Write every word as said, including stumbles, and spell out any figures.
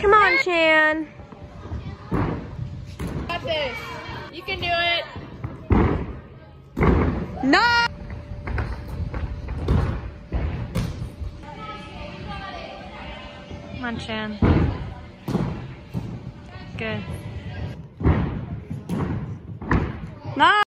Come on, Chan. Got this. You can do it. No! Come on, Chan. Good. No!